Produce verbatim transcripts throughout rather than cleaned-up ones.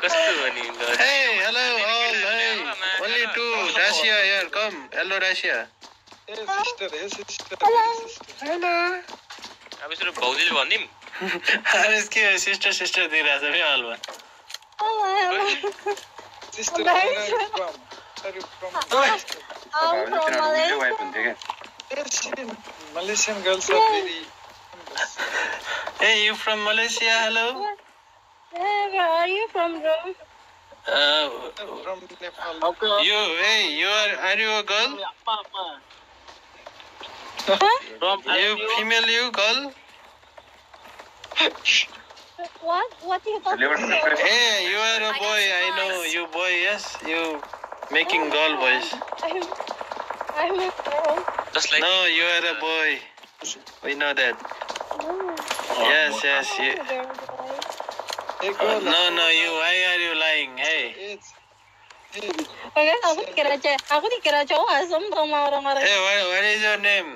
Hey, hello all. Hey, only two. Russia here. Come. Hello, Russia. Hey sister, hey sister. Hello. अब यसो भौजीले भन्दिम Aris के sister sister दिइरहेछ फेरि हलमा. Sister, where are you from? Are you from? I'm from Malaysia. Yes, Malaysian girls are very. Hey, you from Malaysia? Hello. Hey, where are you from, bro? Uh, From Nepal. you. Hey, you are. Are you a girl? Huh? You female? You girl? What? What are you talking about? Hey, you are a boy. I know you, boy. Yes, you making girl voice. I'm, I'm a girl. Just like No, you are a boy. We know that. No. Yes, yes. I'm You. a girl, boy. Hey Uh, girl. no, no. You. Why are you lying? Hey. It's. Hey. Okay, aku dikira cewek, aku dikira cowok asem sama orang-orang. Hey, what, what is your name?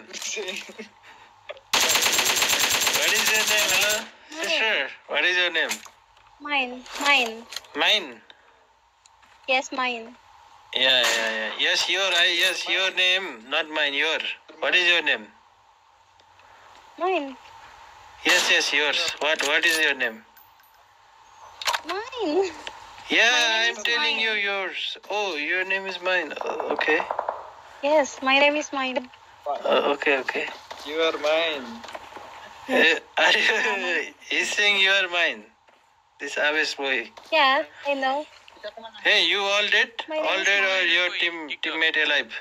What is your name? Hello, sister. What is your name? Mine, mine. Mine. Yes, mine. Yeah, yeah, yeah. Yes, your. I. Yes, your name, not mine. Your. What is your name? Mine. Yes, yes, yours. What? What is your name? Mine. Yeah, My name I'm is telling mine. you yours. Oh, your name is mine. Oh, okay. Yes, my name is mine. Uh, okay, okay. You are mine. Uh, are you? He's saying you are mine. This Abesh boy. Yeah, I know. Hey, you all dead? My name All is dead or mine. your team teammate alive?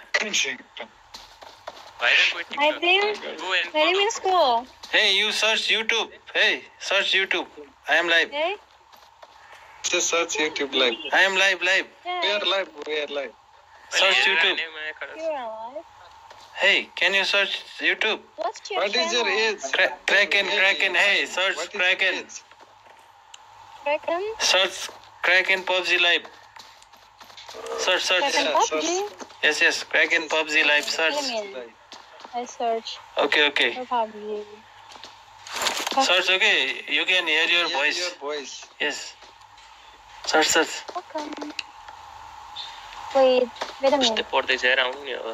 I think my name is school. Hey, you search YouTube. Hey, search YouTube. I am live. Okay? Just search YouTube live. I am live, live. We Yeah, are live. We are live. Search YouTube. you're alive. Hey, can you search YouTube? What's your What is your channel? age? Cra- Kraken, Kraken. Hey, search What is your Kraken. age? Kraken? Search Kraken P U B G Live. Search, search. Kraken Yeah, P U B search. G? Yes, yes. Kraken P U B G Live. Search. Email. I search Okay, okay. for P U B G. Search. Okay. You can hear your Hear voice. Your voice. Yes. Search, search. Okay. Wait, wait a minute. पढ्दै छ यार आउनु नि अब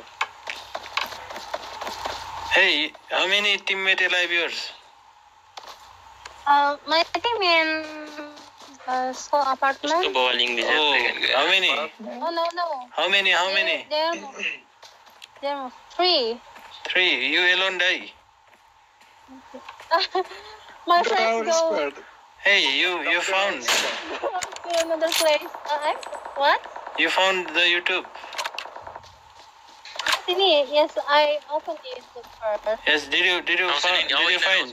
Hey, how many teammate alive yours? Uh, my team in uh, school कस्तो apartment. बवाल English Oh, how many? Oh no no. How many? How many? There, there are three. Three. You alone die. My Go friends go squad. Hey, you you found to another place. Uh, I'm, what? you found the YouTube. Sini, yes, I opened it first. Yes. Did you did you आउँछ find नि did you find?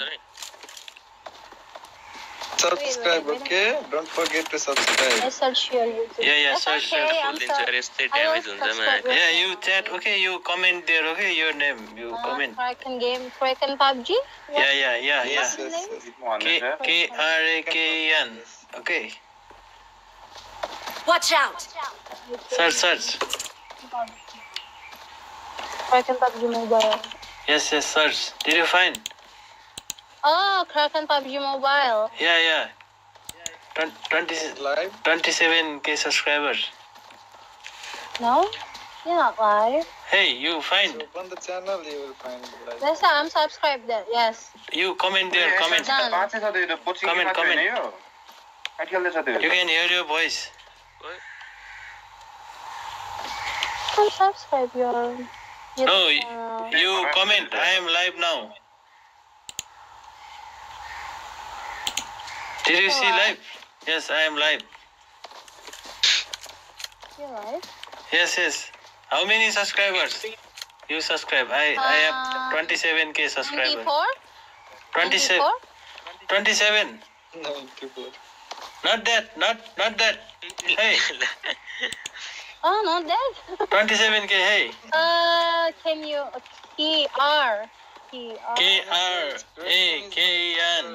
Subscribe, wait, wait. okay? Don't forget to subscribe. I search your YouTube. Yeah, yeah, That's search, okay, search. I'm दिन्छ sorry. यस्तै I damage will हुन्छ subscribe. मा Yeah, you chat. Okay, you comment there. Okay, your name. You Uh, comment. Kraken game, Kraken P U B G. What? Yeah, yeah, yeah, yeah. Yes, yes, yes. K K R A K N. Okay. Watch out! Search, search. Kraken P U B G mobile. Yes, yes, search. Did you find? Oh, Kraken P U B G mobile. Yeah, yeah. twenty, Live. twenty-seven K subscribers. No, you're not live. Hey, you So find? open the channel, you will find live. Yes, I'm subscribed there. Yes. You comment there. Comment. Done. Comment, comment. You can hear your voice. I'm subscribed your YouTube No, channel. you comment. I am live now. Did you see live? Yes, I am live. You live? Yes, yes. How many subscribers? You subscribe. I I have Uh, twenty-seven K subscribers. ninety-four? twenty-seven. ninety-four? twenty-seven. ninety-four. Not that. Not not that. Hey, Oh, not that. twenty-seven K. Hey. Uh, can you K R K R K R A K E N.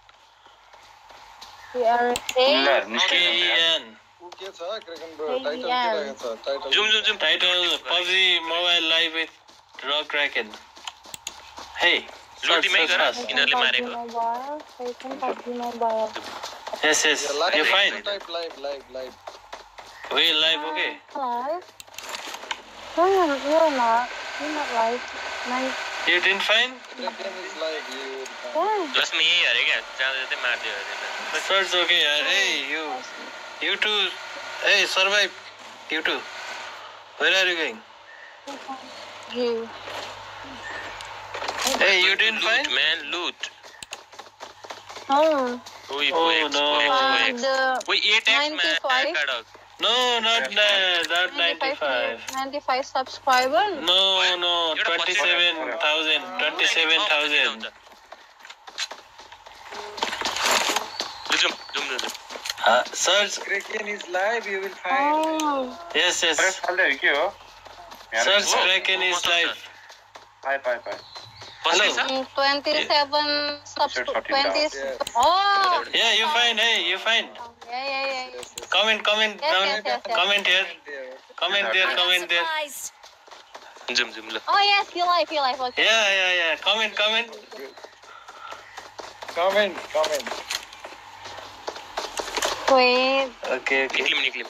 K R A K E N. के छ क्रेकन bro Hey, title के yeah. लागेको छ title zoom zoom zoom Title P U B G Mobile Live with Raw Kraken. Hey. Search, लुटी मै search गर fast. यिनीहरूले मारेको mobile. Kraken P U B G mobile. Yes, yes. Yeah, live. You fine? Type live, live, live. We live, okay? Live? No, no, you're not. You're not live. My, You didn't find? Kraken is live. You will find. yeah. Just me here, क्या जाने देते मार दियो यार So it's okay, yaar. Hey, you. You two. Hey, survive. You two. Where are you going? You. Hey, you didn't loot find? man loot Oh. Oi Oh, boy no. Uh, the wait eight x man ninety-five. kadok No, not that. Not ninety-five. ninety-five subscriber. No, no. twenty-seven thousand. twenty-seven thousand. zoom zoom zoom Uh, search. Kraken is live. You will find. Oh. Yes, yes. Search Kraken is live. Hello. Mm, twenty-seven subscribers. twenty. Yes. Oh. Yeah, you find. Hey, you find. Yeah, yeah, yeah. Yes, yes. Comment, comment Yes, down. yes, yes, yes. Comment here. There. Comment there. Comment there. zoom zoom lo Oh yes, you live, you live. Okay. Yeah, yeah, yeah. Comment, comment. Comment, comment. Wait. Okay, okay. निक्लिम निक्लिम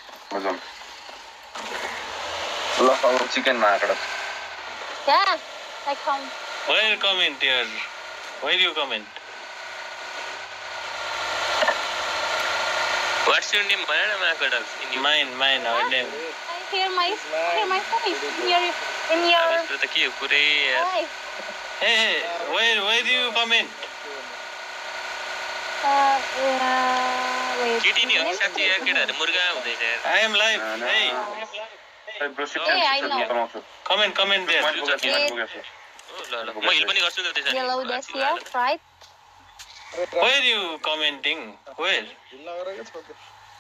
chicken market Yeah. I come. Where comment here? Where you comment? what's your name man ma kadok in you Mine, mine, our name. I hear my, I hear my voice in your, in your अब त के हो पुरै यार live. Hey, hey, where, where do you comment? Uh, uh, wait. केटी नि हो साच्चै यार केटाहरु मुर्गा हुँदैछ यार I am live. Hey, Hey, I know. comment, comment there. ओ ल ल म हिल पनि गर्छु नि त्यसै Yellow this here, right? Where you commenting? Where? Illa garega chhodde.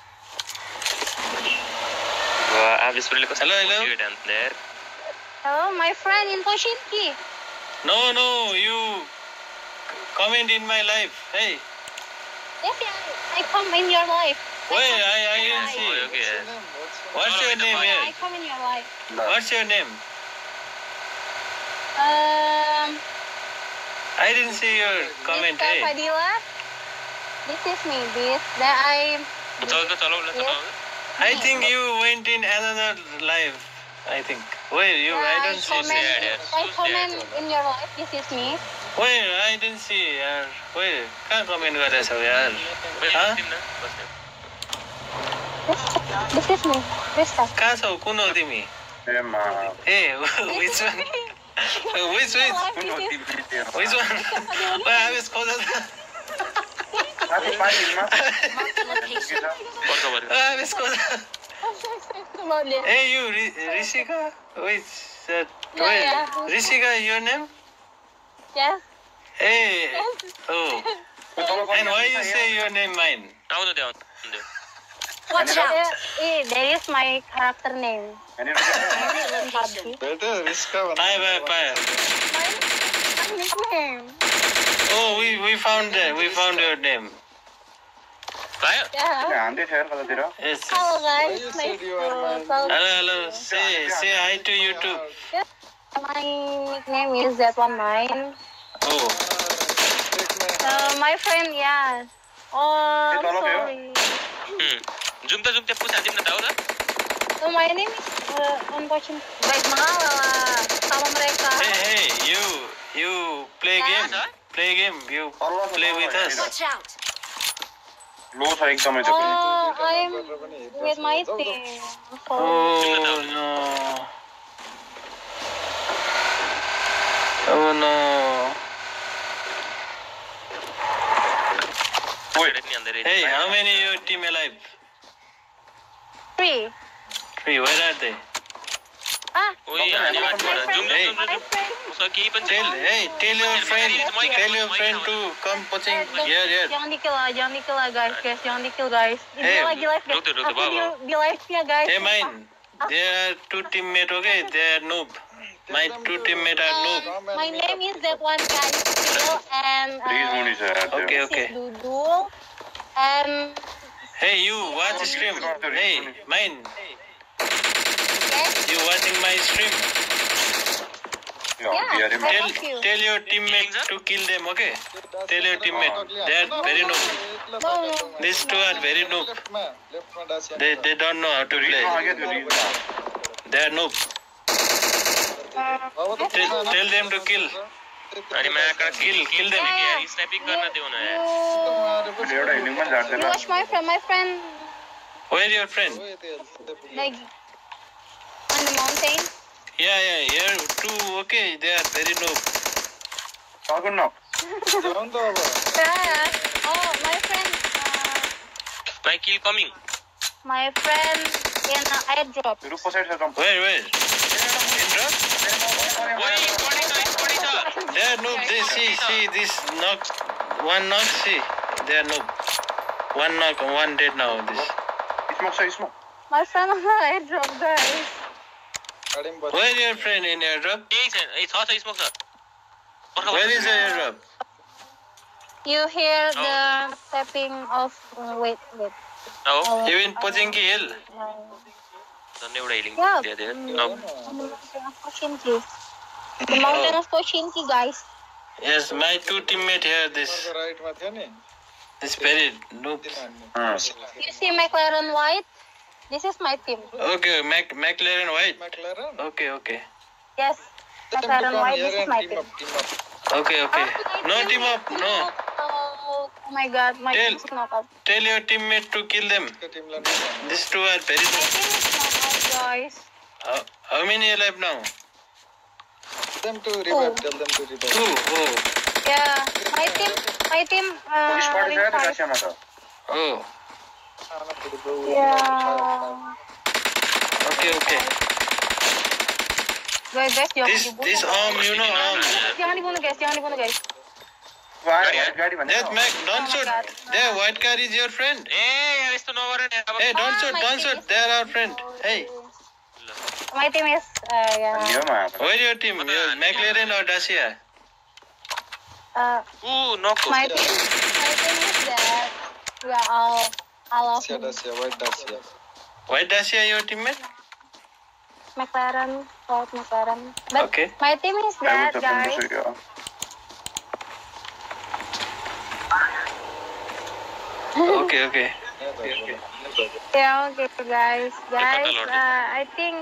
वाह अब यसले कस्तो Hello, hello. डान्स यार Hello, my friend in Poshinki. No, no, you comment in my life. Hey, Yes, yeah, I come in your life. where? I, I didn't okay see. Okay यार What's your name? What's your name I here? come in your life. What's your name? Um, I didn't see your comment. Mister Hey, Fadila. This is me. This that I. चल्छ चलाउ ल चलाउ I think you went in another live. I think. Where you? I don't see. comment, sad, yeah. I So comment sad. in your life. This is me. Where? I didn't see. यार. Where? कहाँ comment गरेछौ यार? Huh? बस्दिम न बस्दिम This, this is me. Krista. कहाँ छौ? कुन हो तिमी? Hey, which one? Which which? Which one? Why I was called पर्ख पर्ख I was called. Hey, you, Ri- Rishika? Which? Uh, Yeah, wait, yeah. Rishika, your name? Yes. Hey. Oh. And why you say your name mine? आउनु देऊ आउनु देऊ Watch out. Eh, there is my character name. Better risk of Bye, bye, bye. My nickname. Oh, we we found that. We found your name. भयो Yeah. Yes. Hello guys. you Nice said to you are my- talk. Hello, hello. Say say hi to YouTube. My nickname is that one mine. Oh. take my Uh, my friend, yeah. Oh, I'm sorry. जुम त जुम त्यहाँ पुछा दिम न त हो त So my name is uh, unfortunately. Baik mengalah sama mereka. Hey, hey, you you play game. Play game. You play with us. लो छ एकदमै Oh, I'm with my team. So, Oh no. Oh no. Wait, ni andere. Hey, how many your team alive? three. Three. Where are they? Ah, Oi, ani माथिबाट जुम Hey. जुम जुम उसको केही पनि Tell, छैन hey, tell your friend, tell your friend to come coaching here, here. jangan di-kill lah, jangan di-kill lah guys, guys, jangan di-kill guys. Ini Hey, lagi live guys. Dokter, dokter, Aku di, bawa. di live ya guys. Hey, mine. There are two teammates, okay? They are noob. My two teammates are noob. Um, my name is that one guy, Phil, and please uh, मुनि छ Okay, okay. Dudul, and Hey, you watch stream. Hey, mine. yes, You watching my stream? Yeah, I Tell, help you. tell your teammate to kill them, okay? Tell your teammate. They are very noob. No, no. These two are very noob. Left में left में Dacia They they don't know how to play. They are noob. बाबा तो Tell, tell them to kill. अनि मैं अక్కడ Kill, kill them. यार sniping गर्न दिउ न यार एउटा हिलिङमा झार्छ You watch my friend, my friend, Where your friend? like, on the mountain. Yeah, yeah, here too. Okay, they are very noob. सकुन न जाऊँ तो अब Yeah. Oh, my friend, uh, my kill coming my friend in uh, airdrop. रुखको side छ कम Where, where? In drop? ओइ पढे छ पढे छ They are noob. They see, see this knock. One knock. See, they are noob. One knock, one dead now. This. Smoke छ smoke My friend on the airdrop, guys. गाड़ी में बस Where your friend in airdrop? त्यही छ ए छ छ smoke छ Where is the airdrop? You hear the tapping of. Uh, wait, wait. हो Uh, You in Pochinki Hill? uh, धन्य एउटा हिलिङ Yeah. दे दे on the mountain of Pochinki. The mountain of Pochinki, guys. Yes, my two teammate here. This, right में थे नहीं this very noob. You see McLaren white? This is my team. Okay, Mac McLaren white. McLaren Okay, okay, Yes, McLaren white. This is my team team. Up team up okay, okay. Oh, my No team team is up. No. knocked out. Oh my God, my Tell- team is knocked out. Tell your teammate to kill them. का team लाने These two are very My noob. team is knocked out, guys. How, how many alive now? them to revive tell them to revive Two. Oh, Yeah, my team, my team. Uh, spot in गयो त five. गासियामा त oh. खाना पड़ी दो Yeah. Okay, okay. Guys, guys, jangan This, dibunuh. this arm, you know, arm. Jangan dibunuh, guys. Jangan dibunuh, guys. गाडी गाडी भन्ने That Mac, don't Oh my shoot. God. There, white car is your friend. ए यार यस्तो नगर नि अब Hey, don't Ah, shoot, my don't team shoot. is- They are our friend. Hey, My team is, uh, yeah. न्यूमा where your team? Your McLaren or Dacia? Uh, उ नक my team, my team is that we are all, all of Dacia Dacia white Dacia White Dacia, your teammate? McLaren, white McLaren. But Okay. my team is that, guys. Okay, okay. Yeah, okay, guys. Guys, uh, I think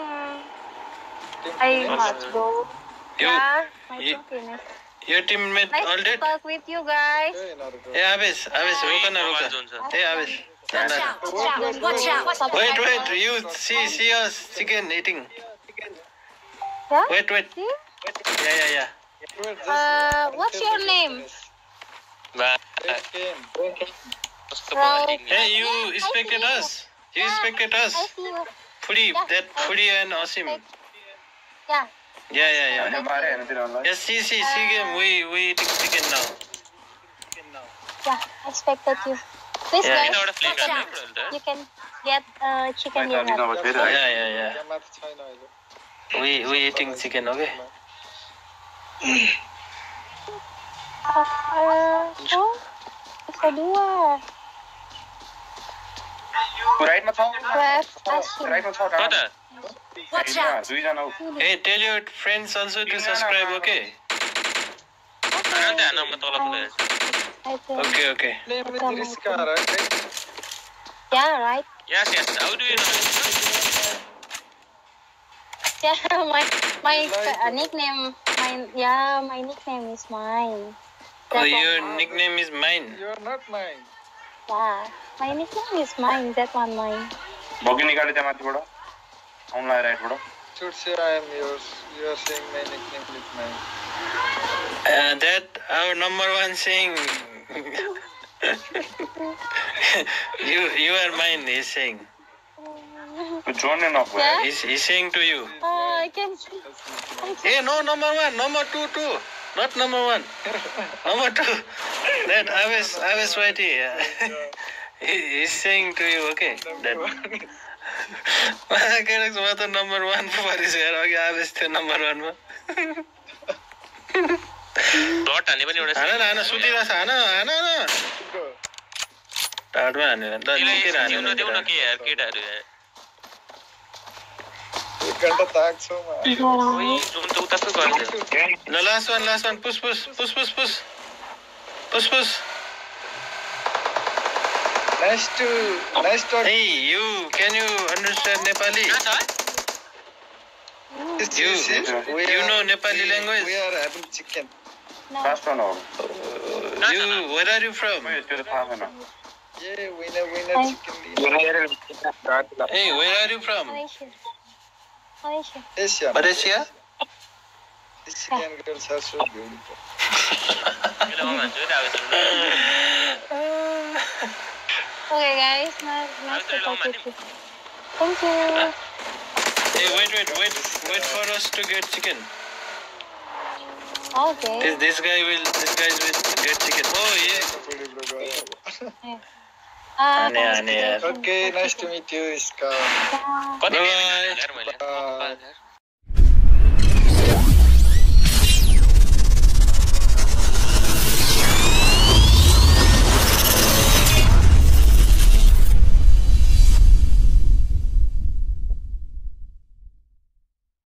I must go. You, Yeah, my you- team finished. your teammate all Nice to dead? talk with you guys. Hey, Abesh, Abesh, रुक न रुक. Hey, Abesh. ना, ना. Watch out! Wait, wait. You see, see us chicken eating. Yeah? Wait, wait. See? Yeah, yeah, yeah. Uh, what's your name? Hey, you expected us. You expected us. I see you. Foodie, that Foodie and Asim. Yeah. Yeah, yeah, yeah. मारे हैन तिनीहरुलाई Yes, see, see, chicken. We, we eating chicken now. Yeah, I expected you. Please, Yeah. guys, एउटा flame watch out. You can get uh, chicken Right, dinner. right, right, right. Yeah, yeah, yeah. मात्र छैन अहिले We, we eating chicken, okay? Uh, oh, isa dua. राइटमा छ Left, Asim. राइटमा छ कता Watch out दुई जना Hey, tell your friends also to subscribe, okay? हान त हान म तल पुगे I think. Okay, okay. Plane में रिस्क आ रहा है Yeah, right. Yes yes how do you know Yeah, my my uh, nickname, my yeah, my nickname is mine. Oh, That your one. nickname is mine. you are not mine Yeah, my nickname is mine. That one mine. भोगी निकाले त्यहाँ माथिबाट आउनलाई राइटबाट should say I am yours you are saying my nickname is mine Uh, that our number one saying. you, you are mine. He's saying. जोड्ने नभए Yeah? He's, he's saying to you. Oh, I can see. I can Hey, no, number one, number two, two, not number one, number two. That I was, I was waiting. he, he's saying to you, okay. That. I can't explain the number one for his hair. Okay, I was the number one. डट हाने पनि एउटा Ana, ana, सुतिरहेछ ana, ana, ana. टाढमा हानेर त तिमीलाई निकै जिउन देऊ न हानेर के यार केटाहरु यार एक घन्टा ताक्छु म ओइ रुम त उता त गर्छ The last one, last one. Push, push, push, push, push. Push, push. Nice to nice talk. Hey, you, can you understand Nepali? कहाँ छ You, We you are- know Nepali we- language? We are having chicken. Last one हो You, where are you from? त्यो त थाहा छैन Yeah, winner winner Hi. chicken. Hey, where are you from? Malaysia. Malaysia. Asia. Malaysia? Asian girls are so beautiful. मेरो ममा जोइरहेको छ Okay, guys. Nice, nice to talk with you. Thank you. Hey, wait, wait, wait, wait for us to get chicken. Okay. This, this guy will, this guy will get chicken. Oh, yeah. Ah, Ane, ane, yaar. Okay, nice to meet you, Iska. Yeah. कति Bye-bye. यार मैले